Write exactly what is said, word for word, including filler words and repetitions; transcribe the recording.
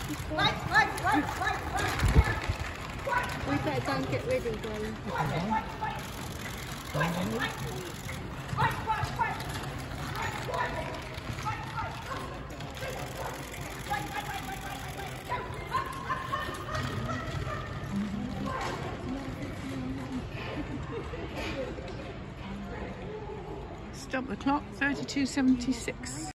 We better go and get ready, darling. Stop the clock, thirty-two seventy-six.